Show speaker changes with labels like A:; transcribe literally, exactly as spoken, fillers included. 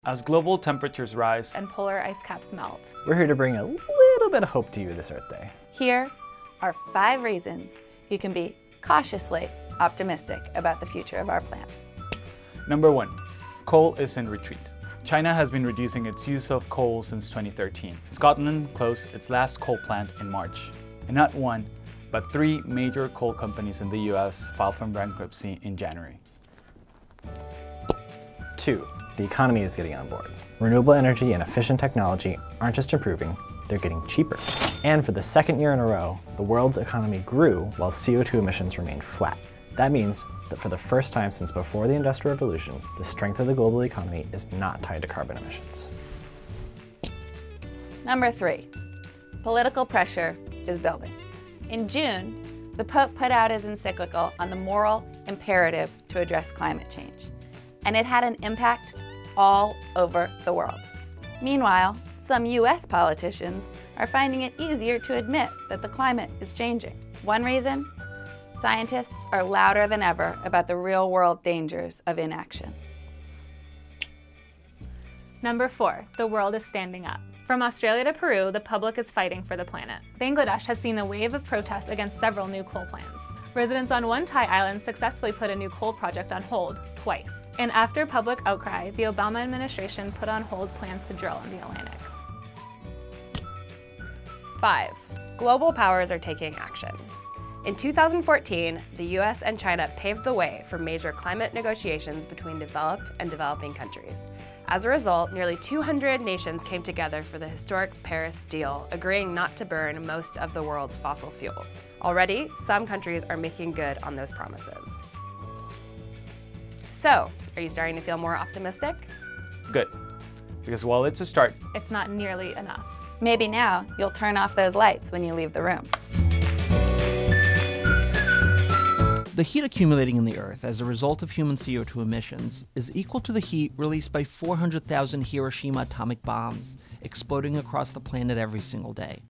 A: As global temperatures rise
B: and polar ice caps melt,
C: we're here to bring a little bit of hope to you this Earth Day.
D: Here are five reasons you can be cautiously optimistic about the future of our planet.
A: Number one, coal is in retreat. China has been reducing its use of coal since twenty thirteen. Scotland closed its last coal plant in March. And not one, but three major coal companies in the U S filed for bankruptcy in January.
C: Two, the economy is getting on board. Renewable energy and efficient technology aren't just improving, they're getting cheaper. And for the second year in a row, the world's economy grew while C O two emissions remained flat. That means that for the first time since before the Industrial Revolution, the strength of the global economy is not tied to carbon emissions.
D: Number three, political pressure is building. In June, the Pope put out his encyclical on the moral imperative to address climate change, and it had an impact all over the world. Meanwhile, some U S politicians are finding it easier to admit that the climate is changing. One reason? Scientists are louder than ever about the real-world dangers of inaction.
B: Number four, the world is standing up. From Australia to Peru, the public is fighting for the planet. Bangladesh has seen a wave of protests against several new coal plants. Residents on one Thai island successfully put a new coal project on hold twice. And after public outcry, the Obama administration put on hold plans to drill in the Atlantic.
E: Five, global powers are taking action. In two thousand fourteen, the U S and China paved the way for major climate negotiations between developed and developing countries. As a result, nearly two hundred nations came together for the historic Paris deal, agreeing not to burn most of the world's fossil fuels. Already, some countries are making good on those promises. So, are you starting to feel more optimistic?
A: Good, because while it's a start,
B: it's not nearly enough.
D: Maybe now you'll turn off those lights when you leave the room.
F: The heat accumulating in the Earth as a result of human C O two emissions is equal to the heat released by four hundred thousand Hiroshima atomic bombs exploding across the planet every single day.